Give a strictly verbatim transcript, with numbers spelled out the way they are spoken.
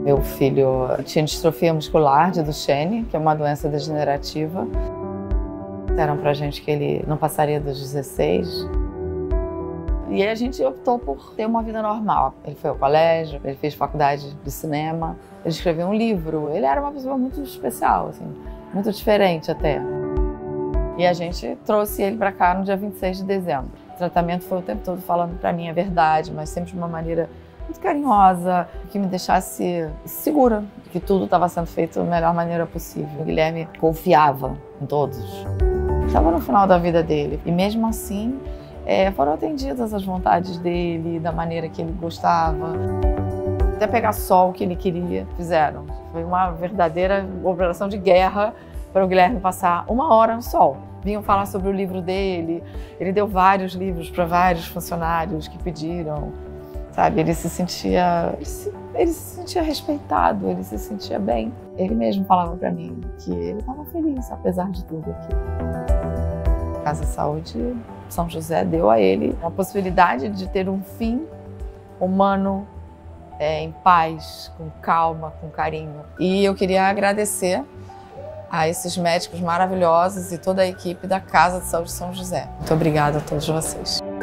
Meu filho tinha distrofia muscular de Duchenne, que é uma doença degenerativa. Disseram pra gente que ele não passaria dos dezesseis. E aí a gente optou por ter uma vida normal. Ele foi ao colégio, ele fez faculdade de cinema, ele escreveu um livro. Ele era uma pessoa muito especial, assim, muito diferente até. E a gente trouxe ele pra cá no dia vinte e seis de dezembro. O tratamento foi o tempo todo falando pra mim a verdade, mas sempre de uma maneira muito carinhosa, que me deixasse segura de que tudo estava sendo feito da melhor maneira possível. O Guilherme confiava em todos. Estava no final da vida dele e mesmo assim é, foram atendidas as vontades dele, da maneira que ele gostava. Até pegar só o que ele queria, fizeram. Foi uma verdadeira operação de guerra para o Guilherme passar uma hora no sol. Vinham falar sobre o livro dele, ele deu vários livros para vários funcionários que pediram. Sabe, ele se sentia, ele se, ele se sentia respeitado, ele se sentia bem. Ele mesmo falava para mim que ele estava feliz, apesar de tudo aqui. A Casa Saúde São José deu a ele a possibilidade de ter um fim humano, é, em paz, com calma, com carinho. E eu queria agradecer a esses médicos maravilhosos e toda a equipe da Casa de Saúde São José. Muito obrigada a todos vocês.